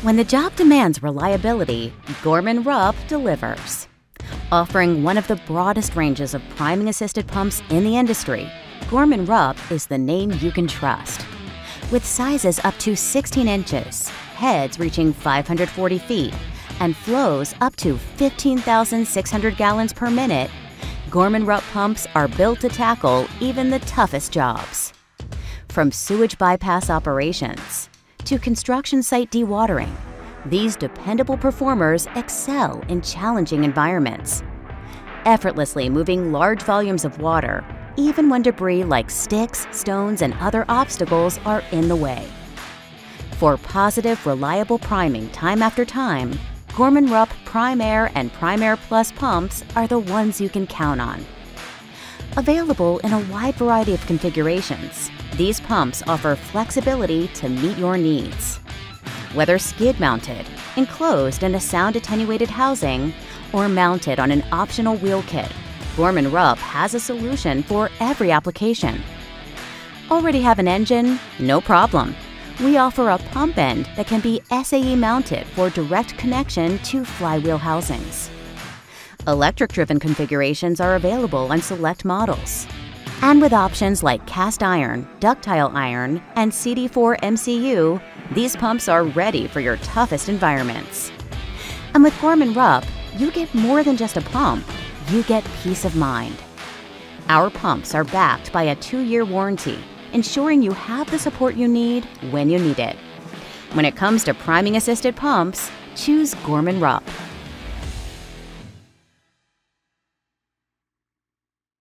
When the job demands reliability, Gorman-Rupp delivers. Offering one of the broadest ranges of priming-assisted pumps in the industry, Gorman-Rupp is the name you can trust. With sizes up to 16 inches, heads reaching 540 feet, and flows up to 15,600 gallons per minute, Gorman-Rupp pumps are built to tackle even the toughest jobs. From sewage bypass operations to construction site dewatering, these dependable performers excel in challenging environments, effortlessly moving large volumes of water, even when debris like sticks, stones, and other obstacles are in the way. For positive, reliable priming time after time, Gorman-Rupp Prime Aire and Prime Aire Plus pumps are the ones you can count on. Available in a wide variety of configurations, these pumps offer flexibility to meet your needs. Whether skid-mounted, enclosed in a sound-attenuated housing, or mounted on an optional wheel kit, Gorman-Rupp has a solution for every application. Already have an engine? No problem. We offer a pump end that can be SAE mounted for direct connection to flywheel housings. Electric-driven configurations are available on select models. And with options like cast iron, ductile iron, and CD4 MCU, these pumps are ready for your toughest environments. And with Gorman-Rupp, you get more than just a pump, you get peace of mind. Our pumps are backed by a 2-year warranty, ensuring you have the support you need when you need it. When it comes to priming-assisted pumps, choose Gorman-Rupp.